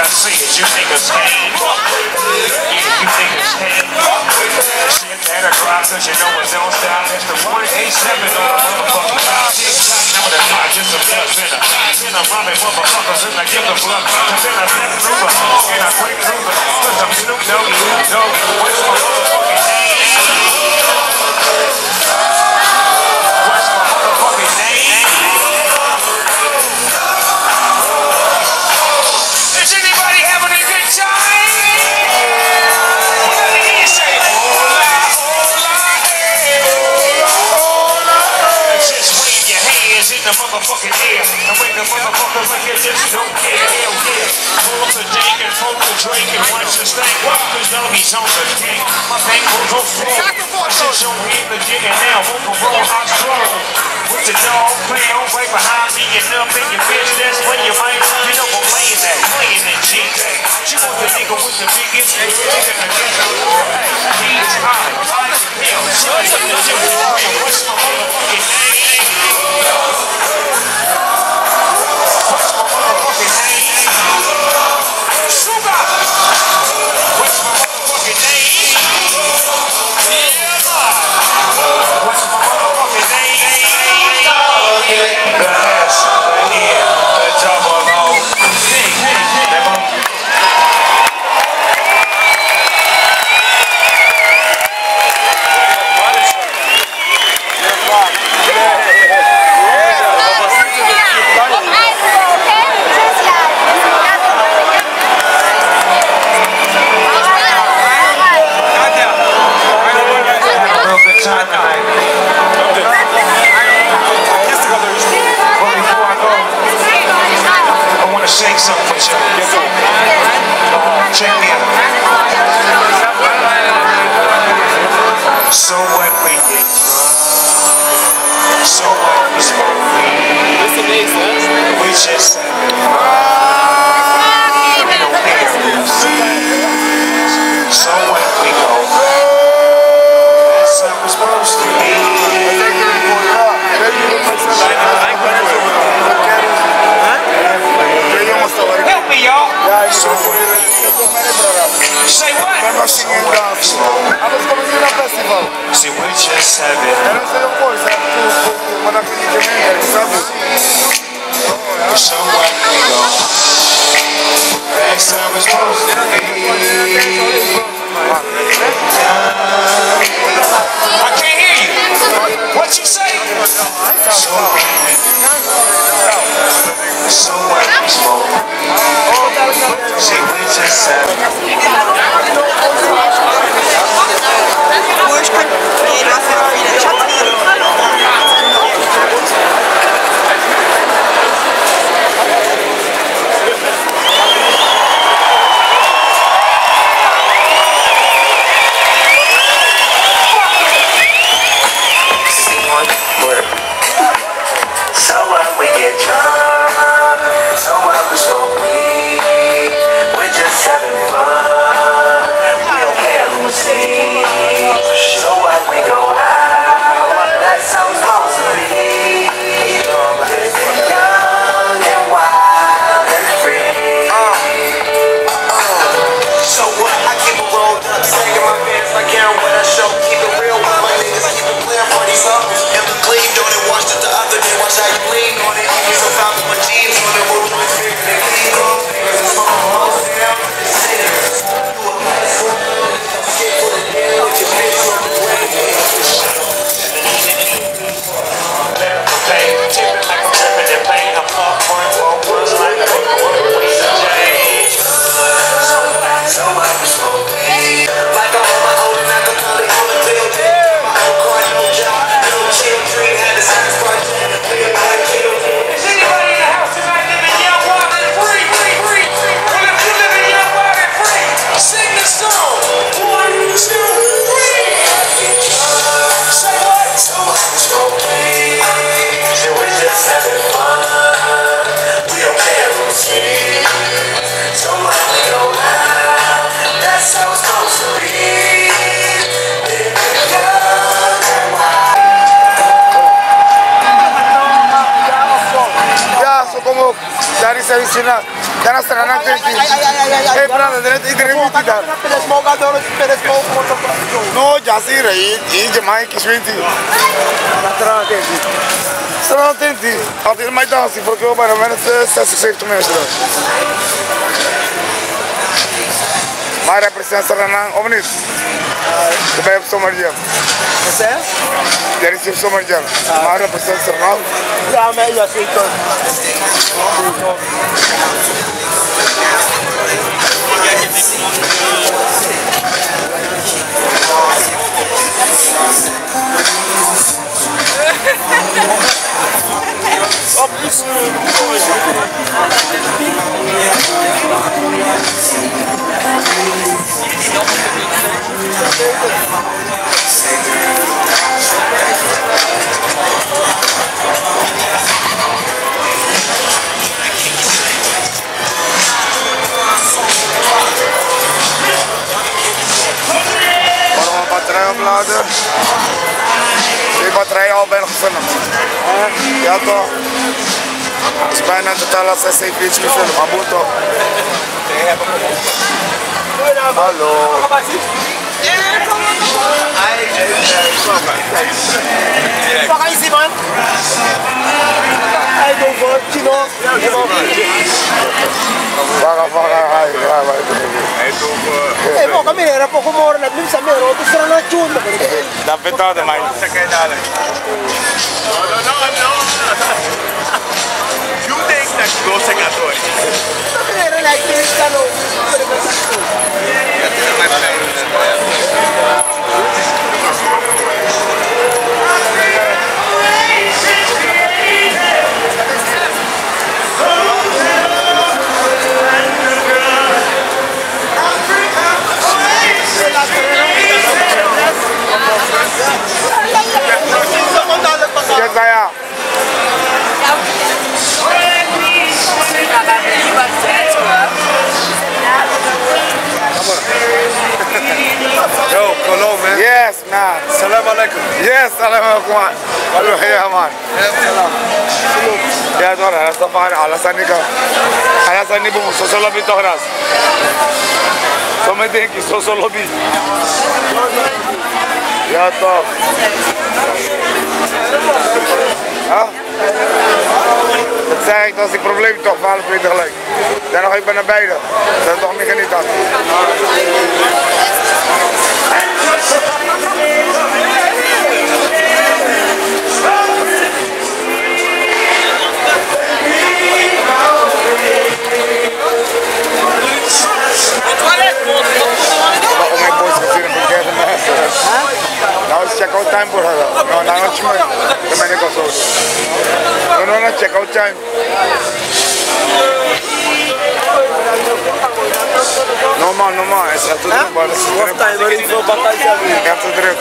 I see it, you niggas hate. Yeah, you niggas hate. Shit that'll drop, cause you know it don't stop. That's the 187 on the motherfucker. TikTok, number the clock, just a blood center. Then I'm robbing motherfuckers and I give the blood. And then I flip through the and I break through the cause I'm Snoop Dogg, what's my motherfucking name? What's my motherfucking name? Is anybody having a good time? Let me hear you say, hola, hola, hey, hola, hola. Just wave your hands in the motherfucking air and wave the motherfucker like you just don't care. Hell yeah. Pull up the dank and pull the drink and watch the stank. Cause doggies on the king. My thing goes on floor. My shit's on me legit and now overall I stroll. With the dog playing right behind me and up in your bitch. That's when you might, you know I'm laying that shit. She want the nigga with the biggest nigga in the ghetto. He's hot, I can tell. What's my motherfucking name? What's my motherfucking name? Sugar! What's my motherfucking name? Yeah! What's my motherfucking name? The S, the N, the double O. Shake something with you. Check me out. So what we get drunk. So what we smoke weed. We just having fun. We don't care who sees. So what we go. That's how we're supposed to be. Help me, y'all. Say what? See, we just having so what we go. That's how we're supposed to be. I can't hear you. What you say? So what we smoke. See, we just vicino. Dana strana tenti. Brother, iedereen moet die daar. No, già si rei, in mai che swinti. Strana tenti. Altijd mai dansi, perché ho bijna mensen 60 mensen. Maar represent strana, of niet? Je bent op zomerjam. Wat zeg je? Er is op zomerjam. Maar represent strana. Ja, maar ja, zeker. Batterij opladen. Die batterij al bijna gefilmd. Ja toch? Het is bijna totaal als 6 uurtjes gefilmd, maar moet toch? Hallo. Pak eens iemand. Hij doet voor Chino. Eh, poco minera, poco more, na minsa mero, tu sarà una giunta. Da petate mai. No. You think that go segatori? Minera na cristiano. Yes, saya. Yo, hello man. Yes, man. Salam alaikum. Yes, salam alaikum. Hallo, ja man. Ya dora, rasa fahar alasan ni bu sosial lobby to ras. So me denk ki sosial lobby. Ja toch. Ja? Dat zei ik, dat is die probleem toch, voor alle twee tegelijk. Dan nog even naar beide. Dat is toch niet geniet aan. Om mijn boys te zien, ik heb nou is check-out time voor haar. Nou, nou is het dan ben ik al zo. No, check-out time. Normaal, het is echt te druk, maar het is te druk. Echt te druk.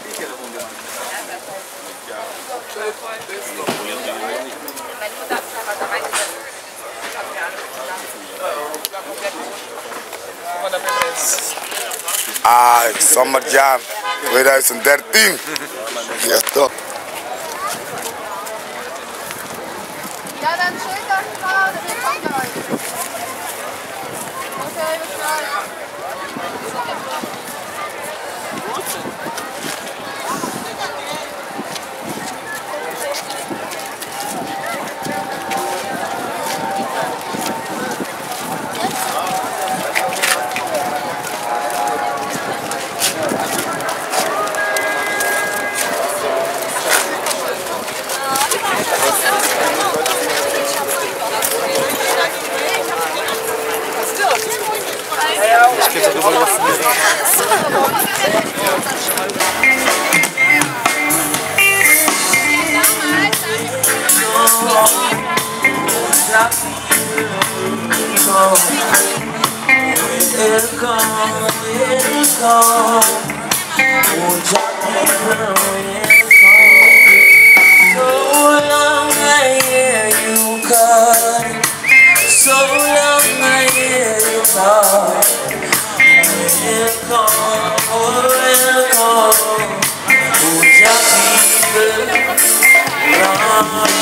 Summer Jam 2013. Ja toch. Ja, dann schön das gerade, wir kommen gleich. Okay, bis gleich. Welcome.